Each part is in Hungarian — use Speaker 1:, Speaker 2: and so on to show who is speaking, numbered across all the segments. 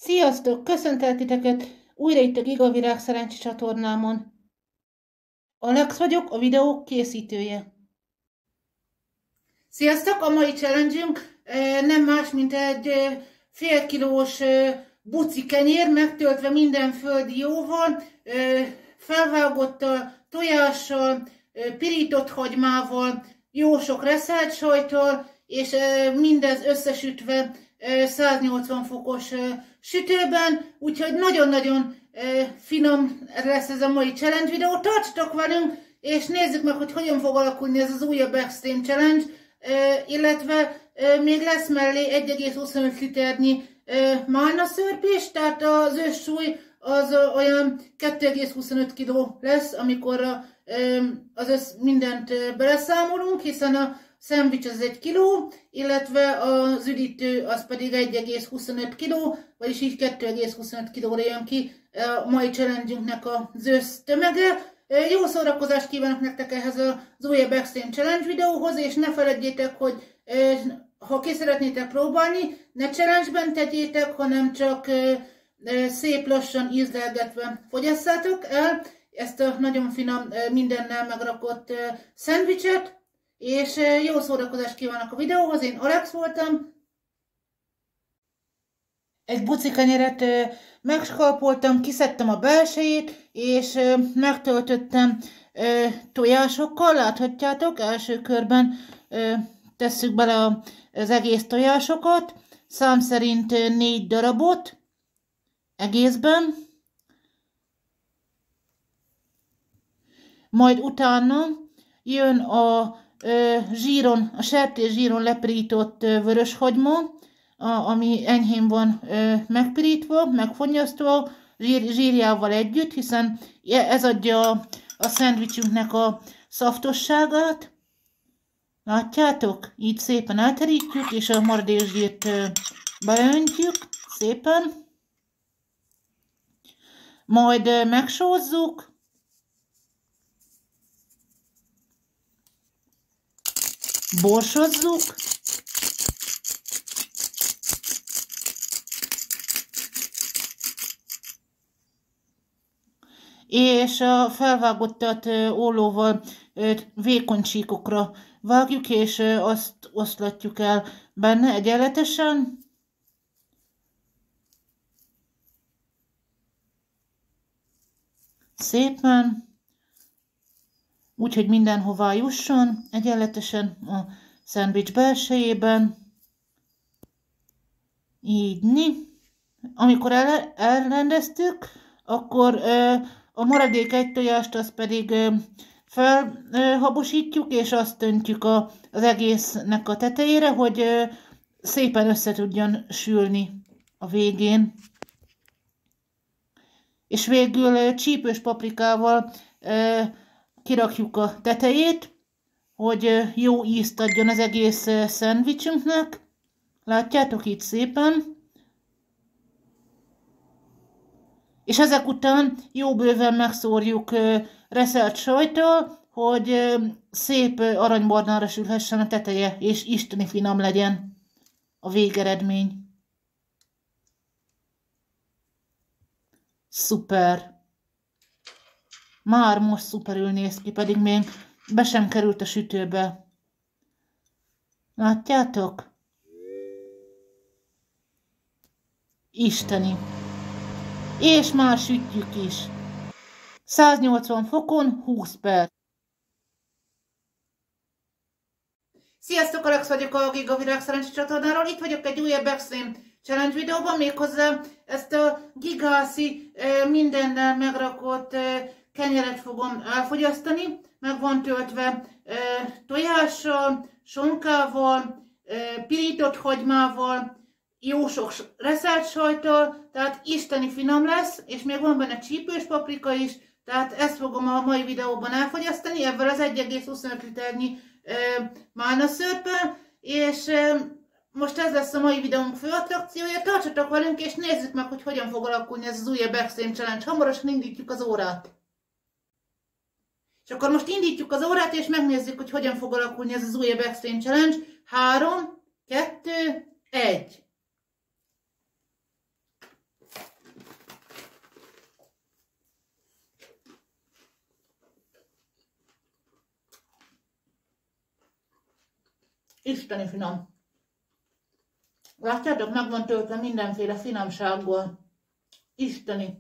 Speaker 1: Sziasztok! Köszöntelek titeket újra itt a Gigavirág Szerencsi csatornámon. Alex vagyok, a videók készítője. Sziasztok! A mai challenge-ünk nem más, mint egy fél kilós buci kenyér, megtöltve minden földi jóval, felvágott tojással, pirított hagymával, jó sok reszelt sajttal, és mindez összesütve 180 fokos sütőben, úgyhogy nagyon-nagyon finom lesz ez a mai challenge videó. Tartsatok velünk, és nézzük meg, hogy hogyan fog alakulni ez az újabb Extreme Challenge, illetve még lesz mellé 1,25 liternyi málnaszörpés, tehát az összsúly az olyan 2,25 kg lesz, amikor mindent beleszámolunk, hiszen a szendvics az 1 kg, illetve az üdítő az pedig 1,25 kg, vagyis így 2,25 kg-ra jön ki a mai challenge-ünknek az össztömege. Jó szórakozást kívánok nektek ehhez az újabb Extreme Challenge videóhoz, és ne feledjétek, hogy ha ki szeretnétek próbálni, ne challenge-ben tegyétek, hanem csak szép lassan ízlelgetve fogyasszátok el ezt a nagyon finom, mindennel megrakott szendvicset, és jó szórakozást kívánok a videóhoz. Én Alex voltam. Egy buci kenyeret megskalpoltam, kiszedtem a belsejét, és megtöltöttem tojásokkal, láthatjátok, első körben tesszük bele az egész tojásokat, szám szerint 4 darabot egészben, majd utána jön a sertés zsíron lepirított vöröshagyma, ami enyhén van megpirítva, megfonnyasztva, zsírjával együtt, hiszen ez adja a szendvicsünknek a szaftosságát. Látjátok? Így szépen elterítjük, és a maradék zsírt beöntjük szépen. Majd megsózzuk. Borsozzuk. És a felvágottat ollóval vékony csíkokra vágjuk, és azt oszlatjuk el benne egyenletesen. Szépen. Úgyhogy mindenhová jusson, egyenletesen a szendvics belsejében. Így. Amikor elrendeztük, akkor a maradék egy tojást azt pedig felhabosítjuk, és azt öntjük az egésznek a tetejére, hogy szépen össze tudjon sülni a végén. És végül csípős paprikával kirakjuk a tetejét, hogy jó ízt adjon az egész szendvicsünknek. Látjátok itt szépen. És ezek után jó bőven megszórjuk reszelt sajttal, hogy szép aranybarnára sülhessen a teteje, és isteni finom legyen a végeredmény. Szuper! Már most szuperül néz ki, pedig még be sem került a sütőbe. Látjátok? Isteni! És már sütjük is. 180 fokon 20 perc. Sziasztok, Alex vagyok a Gigavirág Szerencsi csatornáról. Itt vagyok egy újabb Extreme Challenge videóban, méghozzá ezt a gigászi mindennel megrakott kenyeret fogom elfogyasztani. Meg van töltve tojással, sonkával, pirított hagymával, jó sok reszelt sajttal, tehát isteni finom lesz, és még van benne csípős paprika is, tehát ezt fogom a mai videóban elfogyasztani, ebben az 1,25 liternyi málnaszörppel, és most ez lesz a mai videónk fő attrakciója. Tartsatok velünk, és nézzük meg, hogy hogyan fog alakulni ez az újabb Extreme Challenge. Hamarosan indítjuk az órát. És akkor most indítjuk az órát, és megnézzük, hogy hogyan fog alakulni ez az újabb Extreme Challenge. 3, 2, 1. Isteni finom. Látjátok, meg van töltve mindenféle finomságból. Isteni.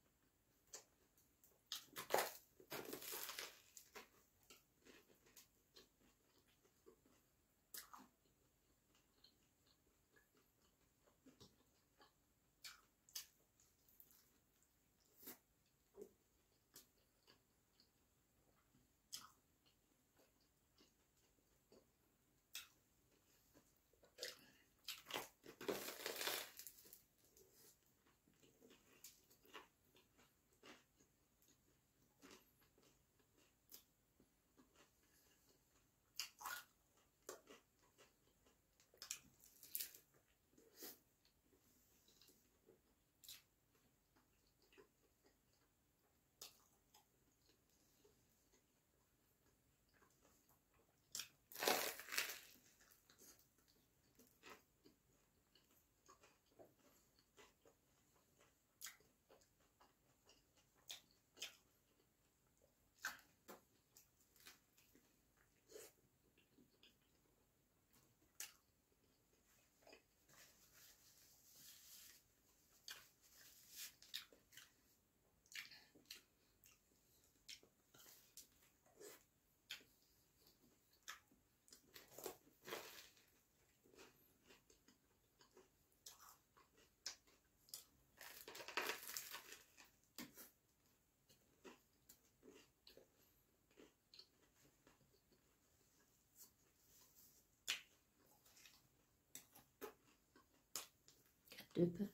Speaker 2: Többet.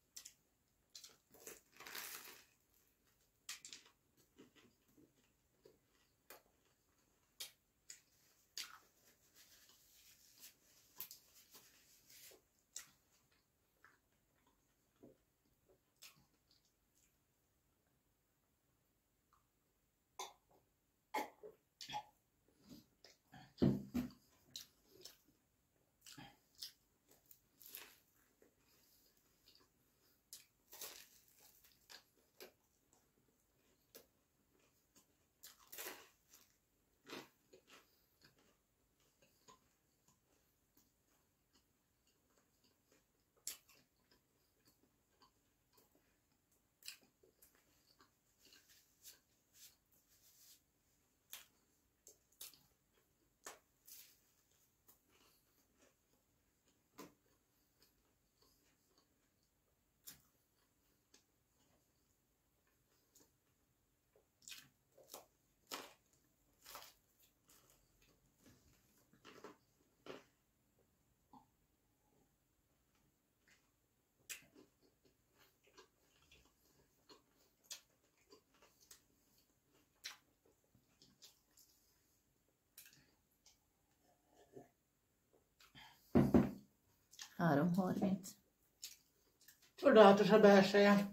Speaker 2: Három 30.
Speaker 1: Csodálatos a belseje.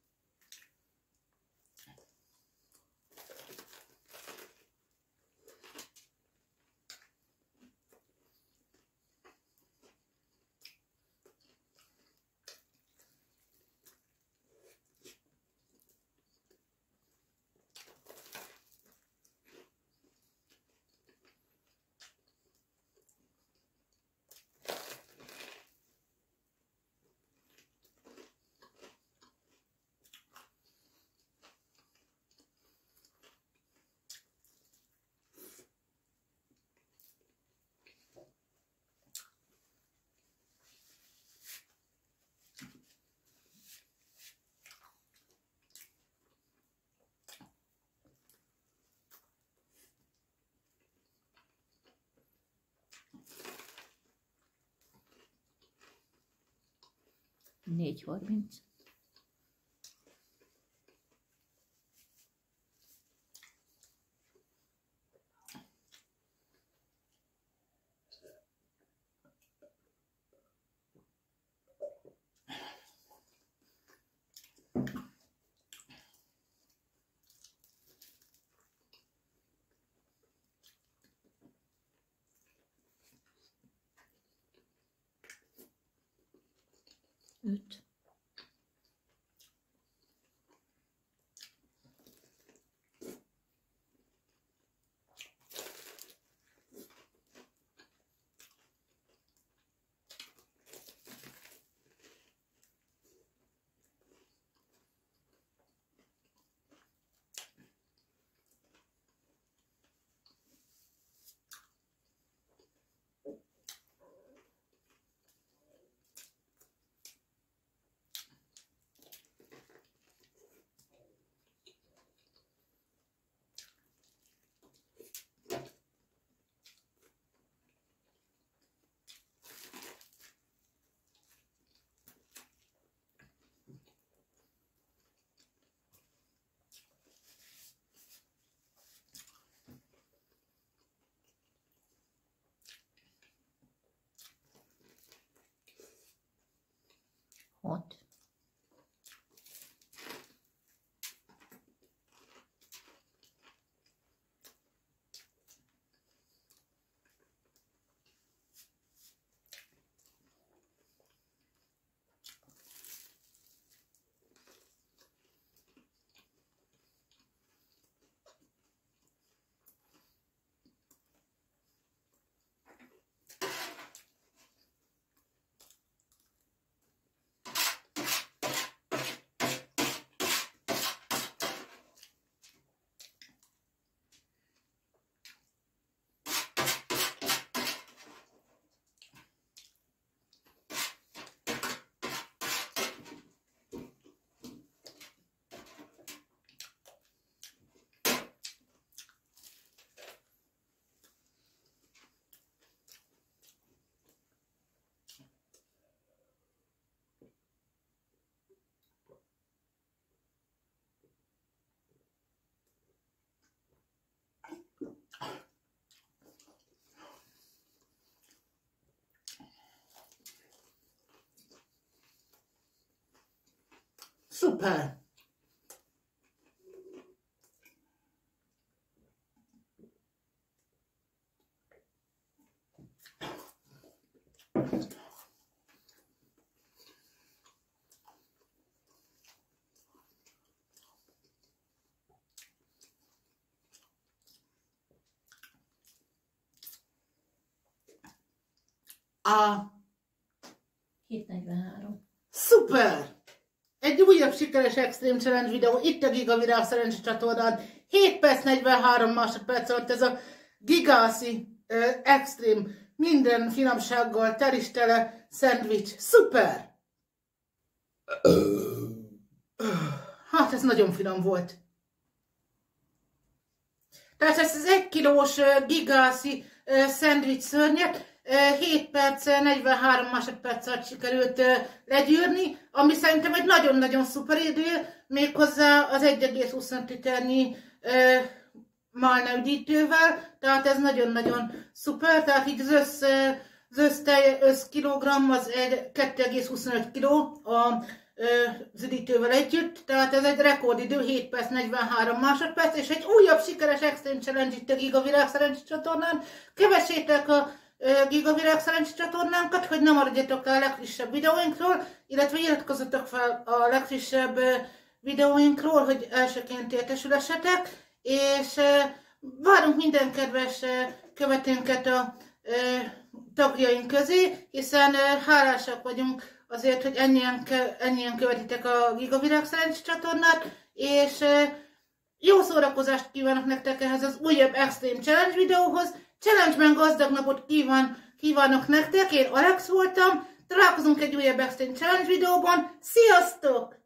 Speaker 2: Négy 30. Öt. 6.
Speaker 1: Szuper! A
Speaker 2: 743.
Speaker 1: szuper! Egy újabb sikeres Extreme Challenge videó itt a Giga Virág Szerencse csatornán. 7 perc 43 másodperc alatt ez a Gigászi Extreme minden finomsággal telis tele szendvics. Szuper! Hát ez nagyon finom volt. Tehát ezt az 1 kilós Gigászi szendvics szörnyet 7 perc 43 másodperc alatt sikerült legyűrni, ami szerintem egy nagyon-nagyon szuper idő, méghozzá az 1,25 liternyi málna üdítővel, tehát ez nagyon-nagyon szuper, tehát így az összkilogramm az 2,25 kg az üdítővel együtt, tehát ez egy rekordidő, 7 perc 43 másodperc, és egy újabb sikeres Extreme Challenge itt a Giga Virág Szerencse csatornán. Kövessétek a Giga Virág Szerencse csatornánkat, hogy ne maradjatok el a legfrissebb videóinkról, illetve iratkozzatok fel a legfrissebb videóinkról, hogy elsőként értesülessetek, és várunk minden kedves követőnket a tagjaink közé, hiszen hálásak vagyunk azért, hogy ennyien követitek a Giga Virág Szerencse csatornát, és jó szórakozást kívánok nektek ehhez az újabb Extreme Challenge videóhoz. Challenge-ben gazdag napot kívánok nektek, én Alex voltam, találkozunk egy újabb Extreme Challenge videóban, sziasztok!